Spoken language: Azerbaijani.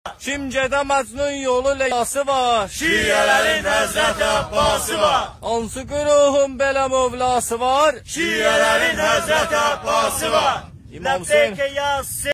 Kimcədə Məcnun yolu leyası var. Şiələrin Həzrət Əbbası var. Hansı güruhun belə mövlası var. Şiələrin Həzrət Əbbası var. İmam Hüseyin.